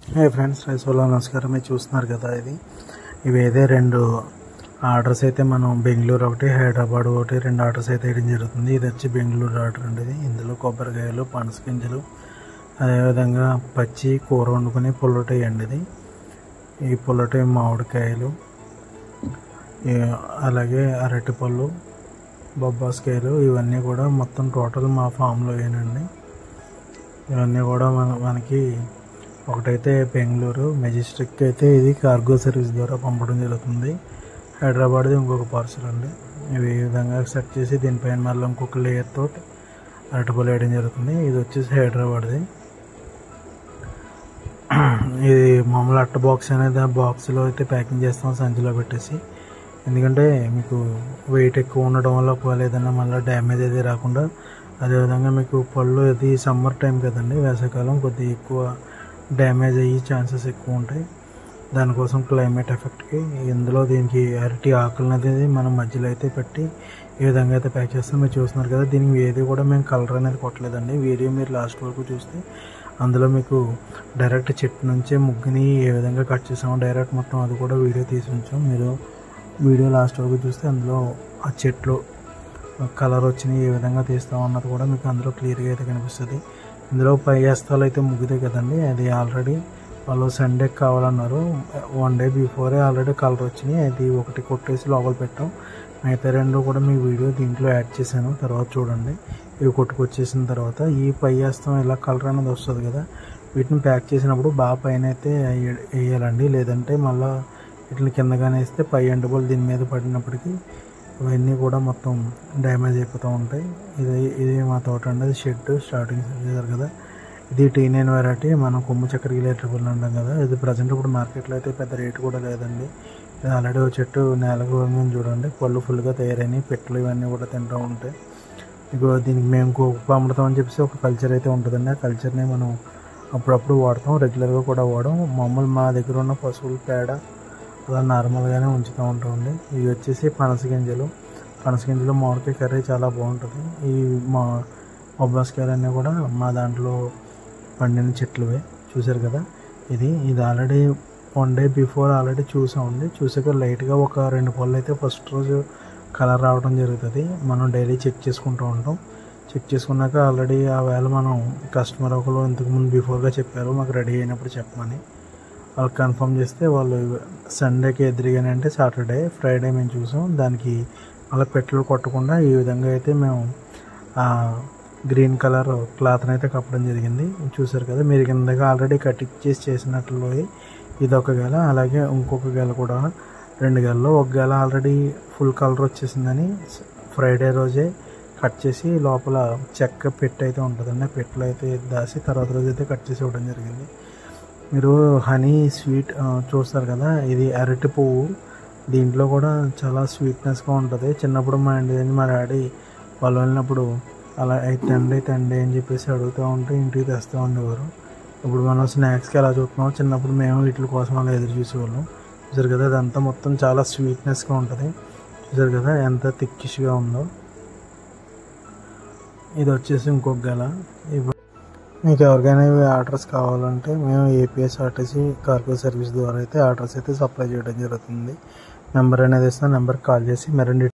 హే friends, రైతుల నమస్కారం. మీరు చూస్తున్నారు కదా, ఇవేదే రెండు ఆర్డర్స్ అయితే మనం బెంగళూరు ఒకటి, హైదరాబాద్ ఒకటి, రెండు ఆర్డర్స్ అయితే వేయడం జరుగుతుంది. ఇది వచ్చి బెంగళూరు ఆర్డర్ అండి. ఇందులో కొబ్బరికాయలు, పనస గింజలు, అదేవిధంగా పచ్చి కూర వండుకొని పుల్లటి అండి. ఈ పుల్లటి మామిడికాయలు, అలాగే అరటిపళ్ళు, బొబ్బాస్కాయలు, ఇవన్నీ కూడా మొత్తం టోటల్ మా ఫామ్లో ఏనండి. ఇవన్నీ కూడా మనకి ఒకటైతే బెంగళూరు మెజెస్టిక్ అయితే ఇది కార్గో సర్వీస్ ద్వారా పంపడం జరుగుతుంది. హైదరాబాద్ది ఇంకొక పార్సల్ అండి. ఇవి ఈ విధంగా సెట్ చేసి దీనిపైన మళ్ళీ ఇంకొక లేయర్ తోటి అరటిపళ్ళు వేయడం జరుగుతుంది. ఇది వచ్చేసి హైదరాబాద్ది. ఇది మామూలు అట్ట బాక్స్ అనేది ఆ బాక్స్లో అయితే ప్యాకింగ్ చేస్తాం, సంచిలో పెట్టేసి. ఎందుకంటే మీకు వెయిట్ ఎక్కువ ఉండడం వల్ల ఒకవేళ ఏదైనా మళ్ళీ డ్యామేజ్ అయితే రాకుండా, అదేవిధంగా మీకు పళ్ళు ఇది సమ్మర్ టైం కదండి, వేసవికాలం కొద్దిగా ఎక్కువ డ్యామేజ్ అయ్యే ఛాన్సెస్ ఎక్కువ ఉంటాయి. దానికోసం క్లైమేట్ ఎఫెక్ట్కి ఇందులో దీనికి అరటి ఆకులను అనేది మనం మధ్యలో అయితే పెట్టి ఈ విధంగా అయితే ప్యాక్ చేస్తాం. మీరు చూస్తున్నారు కదా, దీనికి ఏది కూడా మేము కలర్ అనేది కొట్టలేదండి. వీడియో మీరు లాస్ట్ వరకు చూస్తే అందులో మీకు డైరెక్ట్ చెట్టు నుంచే ముగ్గుని ఏ విధంగా కట్ చేసామో డైరెక్ట్ మొత్తం అది కూడా వీడియో తీసి ఉంచాం. మీరు వీడియో లాస్ట్ వరకు చూస్తే అందులో ఆ చెట్లు కలర్ వచ్చినాయి ఏ విధంగా తీస్తాం అన్నది కూడా మీకు అందులో క్లియర్గా అయితే కనిపిస్తుంది. ఇందులో పై హస్తాలు అయితే ముగ్గుదే కదండి, అది ఆల్రెడీ వాళ్ళు సండే కావాలన్నారు. 1 డే బిఫోరే ఆల్రెడీ కలర్ వచ్చినాయి. అది ఒకటి కొట్టేసి లోపల పెట్టాం. మిగతా రెండు కూడా మీ వీడియో దీంట్లో యాడ్ చేశాను, తర్వాత చూడండి. ఇవి కొట్టుకొచ్చేసిన తర్వాత ఈ పై హస్తం ఇలా కలర్ అనేది వస్తుంది కదా, వీటిని ప్యాక్ చేసినప్పుడు బాగా పైన అయితే వేయాలండి. లేదంటే మళ్ళీ వీటిని కిందగానే వేస్తే పై ఎండబోల్ దీని మీద పడినప్పటికీ ఇవన్నీ కూడా మొత్తం డ్యామేజ్ అయిపోతూ ఉంటాయి. ఇది మా తోట అండి. అది షెడ్ స్టార్టింగ్ చేశారు కదా. ఇది T9 వెరైటీ, మనం కొమ్ము చక్కెరకి లేటబుల్ అంటాం కదా. ఇది ప్రజెంట్ ఇప్పుడు మార్కెట్లో అయితే పెద్ద రేటు కూడా లేదండి. ఇది ఆల్రెడీ ఒక చెట్టు నేలకు చూడండి, పళ్ళు ఫుల్గా తయారైనాయి, పెట్లు ఇవన్నీ కూడా తింటూ ఉంటాయి. ఇగో దీనికి మేము కుప్ప అమ్ముతాం అని చెప్పేసి ఒక కల్చర్ అయితే ఉంటుందండి. ఆ కల్చర్ని మనం అప్పుడప్పుడు వాడతాం, రెగ్యులర్గా కూడా వాడడం. మామూలు మా దగ్గర ఉన్న పశువుల పేడ అలా నార్మల్గానే ఉంచుతూ ఉంటామండి. ఇవి వచ్చేసి పనస గింజలు. మామిడికాయ కర్రీ చాలా బాగుంటుంది. ఈ మా బొబ్బాస్కాయలు అన్నీ కూడా మా దాంట్లో పండిన చెట్లువే, చూసారు కదా. ఇది ఆల్రెడీ 1 డే బిఫోర్ ఆల్రెడీ చూసామండి. చూసాక లైట్గా ఒక 2 పళ్ళు అయితే ఫస్ట్ రోజు కలర్ రావడం జరుగుతుంది. మనం డైలీ చెక్ చేసుకుంటూ ఉంటాం. చెక్ చేసుకున్నాక ఆల్రెడీ ఆ వేళ మనం కస్టమర్ ఒకరు ఇంతకుముందు బిఫోర్గా చెప్పారు మాకు రెడీ అయినప్పుడు చెప్పమని. వాళ్ళు కన్ఫర్మ్ చేస్తే వాళ్ళు సండేకి ఎదురుగానే అంటే సాటర్డే, ఫ్రైడే మేము చూసాం. దానికి అలా పెట్లు కొట్టకుండా ఈ విధంగా అయితే మేము గ్రీన్ కలర్ క్లాత్ని అయితే కప్పడం జరిగింది. చూసారు కదా, మీరు కిందగా ఆల్రెడీ కటింగ్ చేసినట్లు ఇది ఒక గెల, అలాగే ఇంకొక గెల కూడా 2 గెలలో. ఒక గెల ఆల్రెడీ ఫుల్ కలర్ వచ్చేసిందని ఫ్రైడే రోజే కట్ చేసి లోపల చెక్క పెట్టి అయితే ఉంటుందండి, పెట్లు అయితే దాసి తర్వాత రోజు అయితే కట్ చేసి ఇవ్వడం జరిగింది. మీరు హనీ స్వీట్ చూస్తారు కదా, ఇది అరటి పువ్వు. దీంట్లో కూడా చాలా స్వీట్నెస్గా ఉంటుంది. చిన్నప్పుడు మా డాడీ వాళ్ళు వెళ్ళినప్పుడు అలా తండి అని చెప్పేసి అడుగుతూ ఉంటే ఇంటికి తెస్తూ ఉండేవారు. ఇప్పుడు మనం స్నాక్స్కి ఎలా చూస్తున్నాం, చిన్నప్పుడు మేము వీటి కోసం అలా ఎదురు చూసేవాళ్ళం. చూసారు కదా, అదంతా మొత్తం చాలా స్వీట్నెస్గా ఉంటుంది. చూసారు కదా ఎంత థిక్కిష్గా ఉందో. ఇది వచ్చేసి ఇంకొక గెల. మీకు ఎవరికైనా ఇవి ఆర్డర్స్ కావాలంటే మేము APSRTC కార్గో సర్వీస్ ద్వారా అయితే ఆర్డర్స్ అయితే సప్లై చేయడం జరుగుతుంది. నెంబర్ అనేది ఇస్తాను, నెంబర్కి కాల్ చేసి మరిన్ని